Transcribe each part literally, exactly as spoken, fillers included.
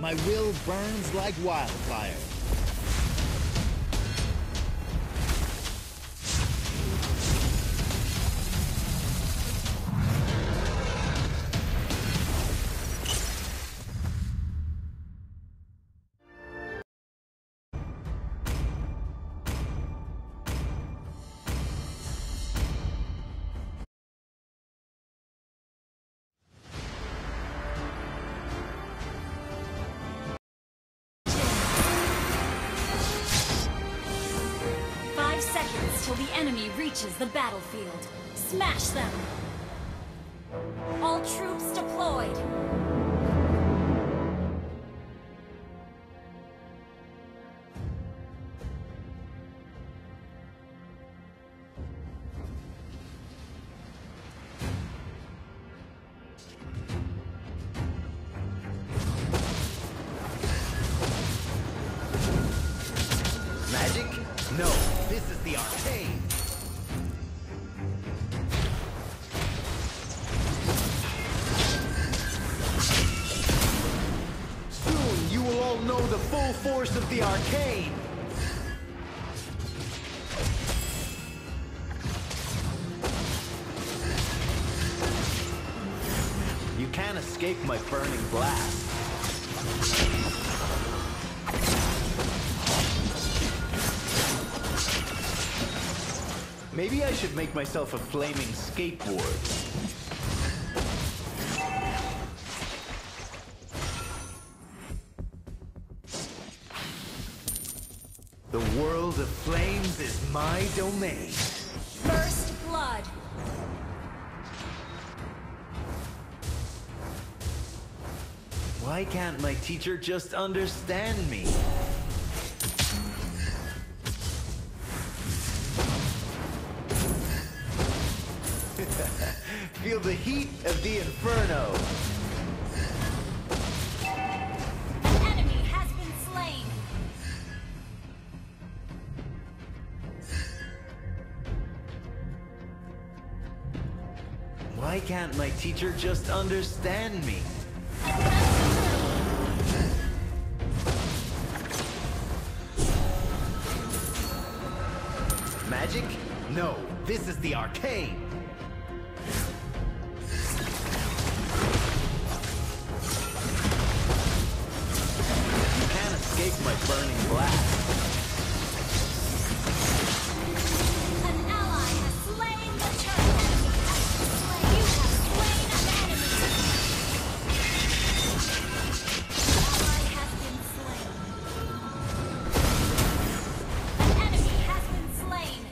My will burns like wildfire. Till the enemy reaches the battlefield. Smash them! All troops deployed! Magic? No, this is the arcade. Soon you will all know the full force of the arcade. You can't escape my burning blast. Maybe I should make myself a flaming skateboard. The world of flames is my domain. First blood! Why can't my teacher just understand me? Feel the heat of the inferno. The enemy has been slain. Why can't my teacher just understand me? Magic? No, this is the arcade. Escape my burning blast. An ally has slain the turret. You have slain an enemy. Ally has been slain. An enemy has been slain.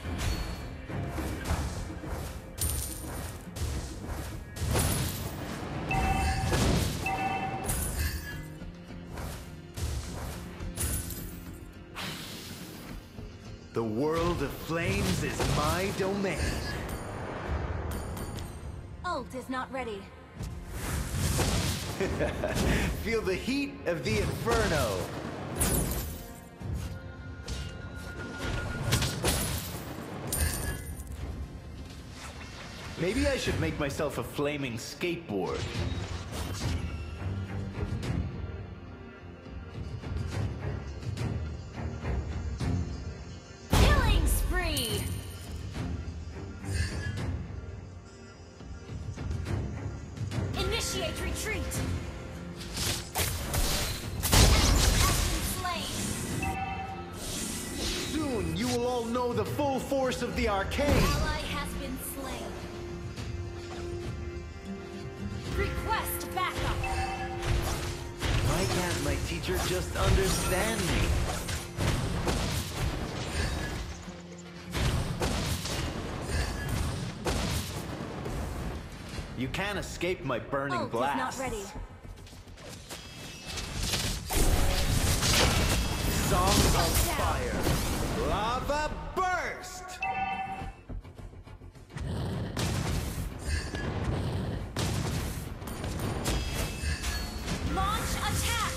The world of flames is my domain. Ult is not ready. Feel the heat of the inferno. Maybe I should make myself a flaming skateboard. Initiate retreat! Soon you will all know the full force of the arcade! Ally has been slain. Request backup! Why can't my teacher just understand me? You can't escape my burning Ult blast. Is not ready. Song of fire. Lava burst! Launch attack!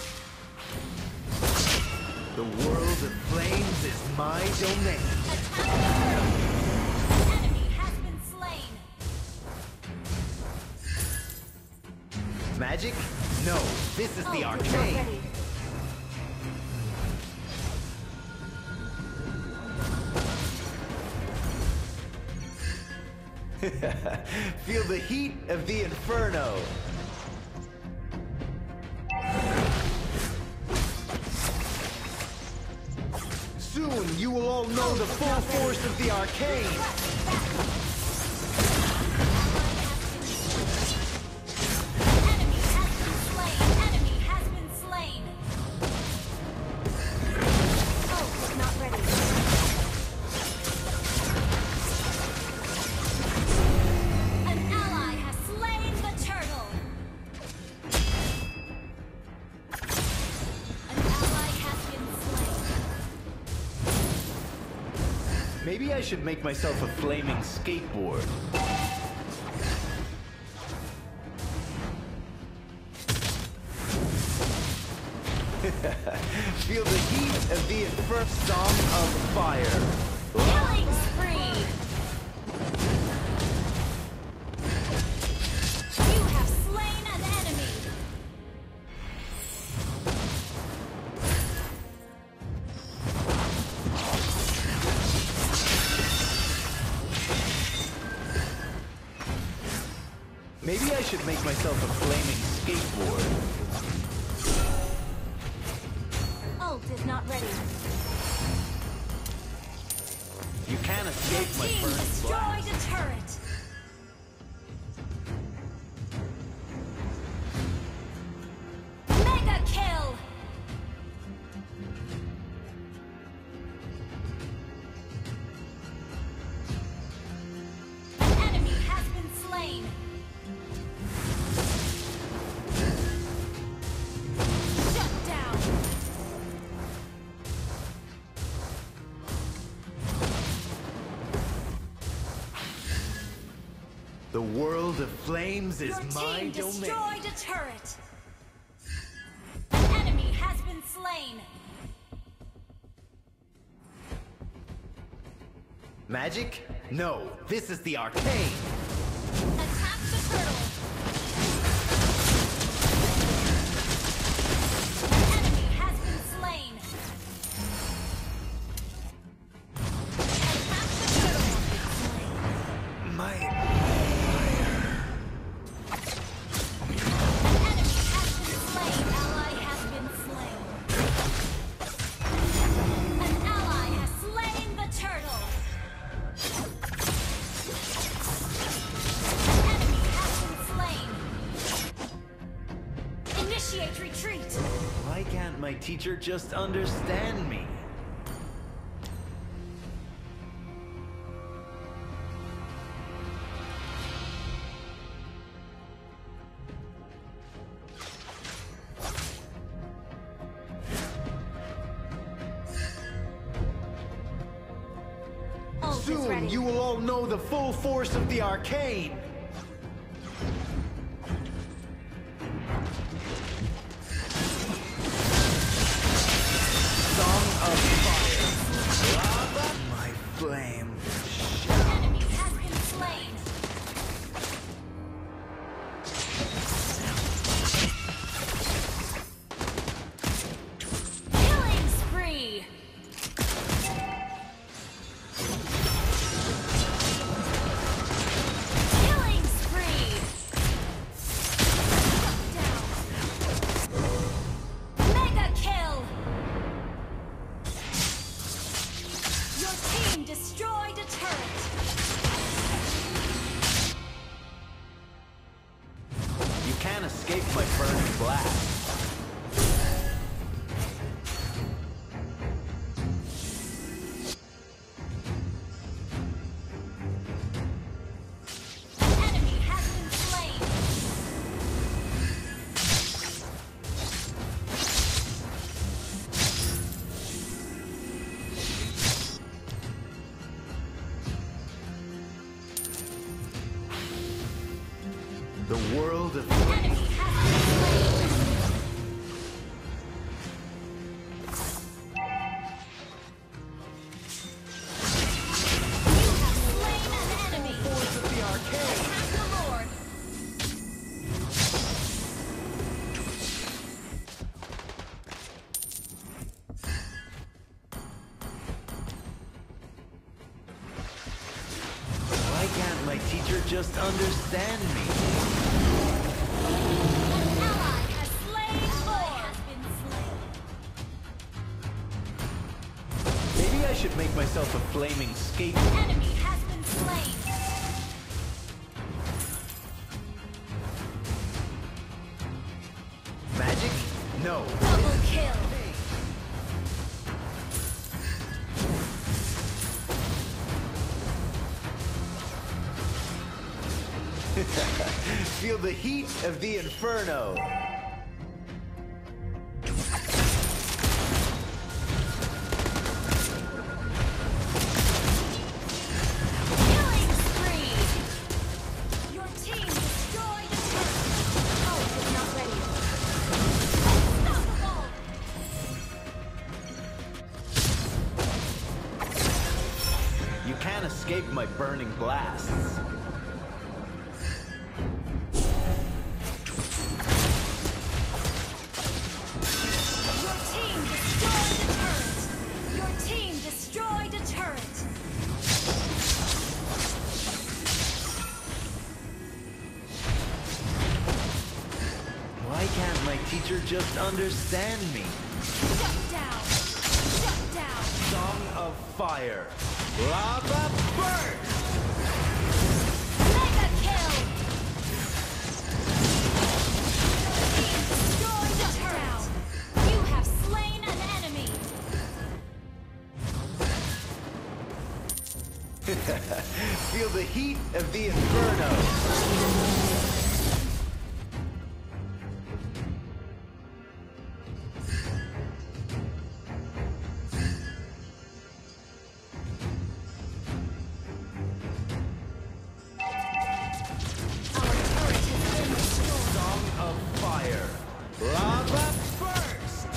The world of flames is my domain. Attack! Enemy has been slain. Magic? No, this is the Ult is not arcade. ready. Feel the heat of the inferno. Soon you will all know the full force of the arcane. Enemy has been slain. Enemy has been slain. Ult is not ready. An ally has slain the turtle. An ally has been slain. Maybe I should make myself a flaming skateboard. Feel the heat of the inferno. Song of fire. Killing spree. You have slain an enemy. Maybe I should make myself a flaming skateboard. Ult is not ready. You can't escape my Team burning destroyed blast. a turret. Mega kill. An enemy has been slain. Shut down. The world of flames is Your my team domain. destroyed a turret. An enemy has been slain. Magic? No, this is the arcane. Attack the turtle. An enemy has been slain. Attack the turtle. My An enemy has been slain. Ally has been slain. An ally has slain the turtle. Enemy has been slain. Initiate retreat. why can't my teacher just understand me? Ult is Soon ready. you will all know the full force of the arcane. Song of fire. Lava, my flame. An enemy has been slain. Killing spree. Killing spree. Shut down. Mega kill. Your team destroyed a turret. You can't escape my burning blast. An enemy has been slain. The world of An enemy has been slain. You have slain an enemy. force of the arcane. Attack the Lord. Why can't my teacher just understand me. An ally has slain Lord. Has been slain. Maybe I should make myself a flaming skateboard. An enemy has been slain. Magic? No. Double kill. Feel the heat of the inferno. Killing spree. Your team destroyed a turret. Oh, it's not ready. Unstoppable. You can't escape my burning blasts. Why can't my teacher just understand me? Shut down! Shut down! Song of Fire. Lava burst! Mega kill! Team destroyed the turret! You have slain an enemy! Feel the heat of the inferno. Lava burst!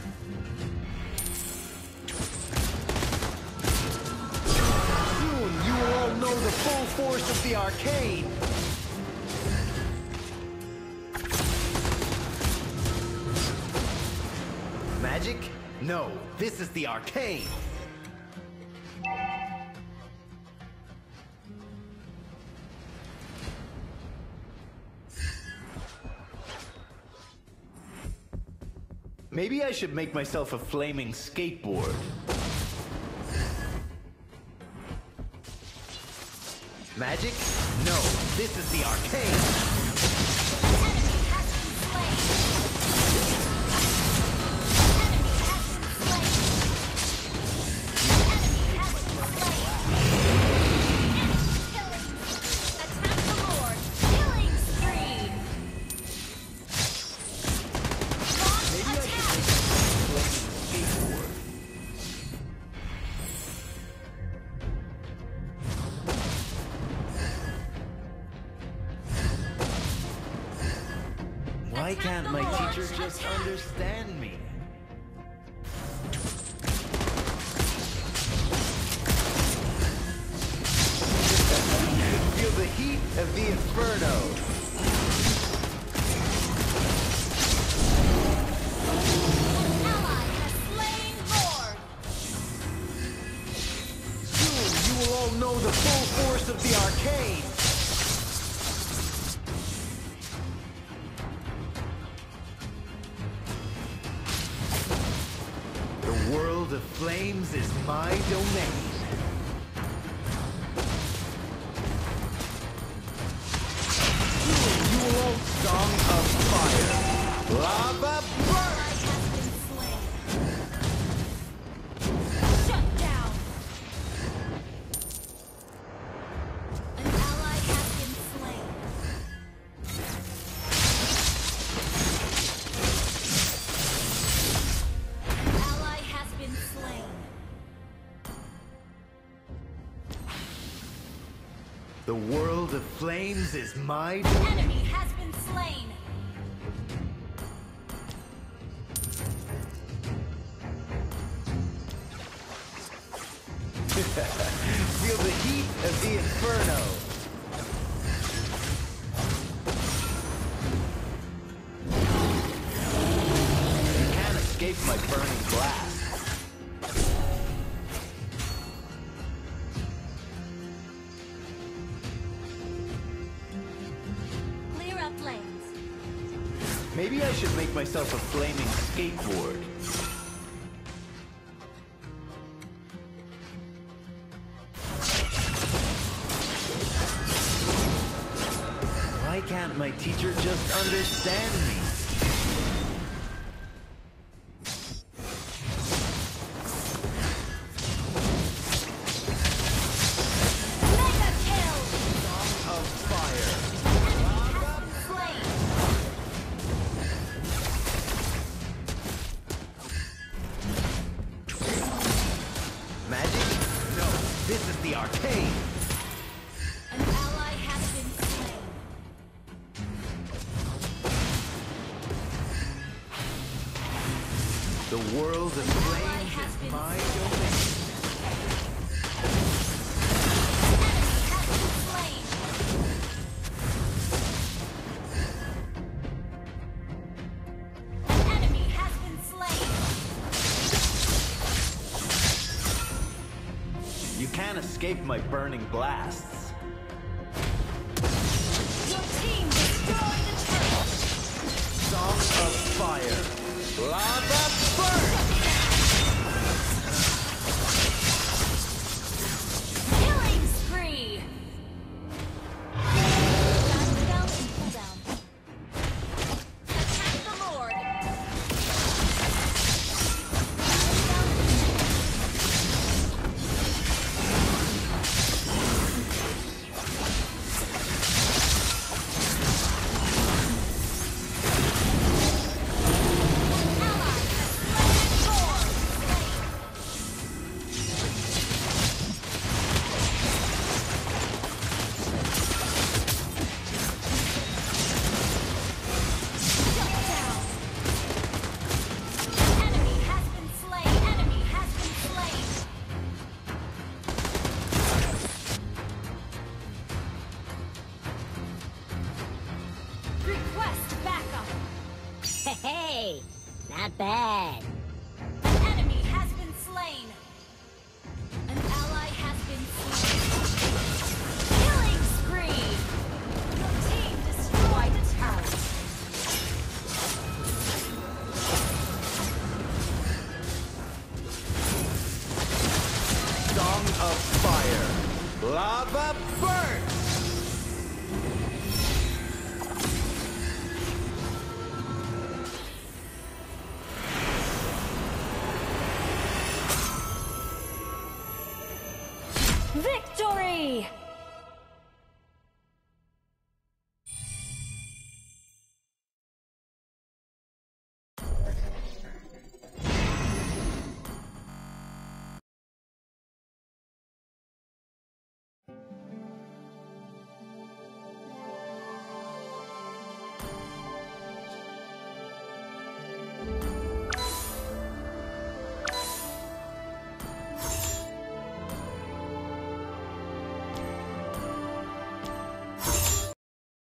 Soon you will all know the full force of the arcane! Magic? No, this is the arcane! Maybe I should make myself a flaming skateboard. Magic? No, this is the arcane! Why can't my teacher just understand me? Feel the heat of the inferno. An ally has slain Lord. Soon you will all know the full force of the arcane. The world of flames is my domain. You will all Song of Fire. Lava burst! Has been slain. Shut down. An ally has been slain. An ally has been slain. The world of flames is my An domain. enemy has been slain. Feel the heat of the inferno. You can't escape my burning blast. myself a flaming skateboard. Why can't my teacher just understand me? Mega kill! Song of fire. Flame! Magic? No, this is the arcade. An ally has been slain. The world of flames has is been my slain. domain. An enemy has been slain. You can't escape my burning blasts. Your team destroyed a turret. Song of fire. Lava burn! Killing spree. Down, down, and pull down. Attack the Lord. Down, ally has slain Lord. Shut down. Enemy has been slain. Enemy has been slain. Request backup. Hey, not bad. An enemy has been slain. An ally has been slain. Killing spree. Your team destroyed a turret. Song of fire. Lava burn!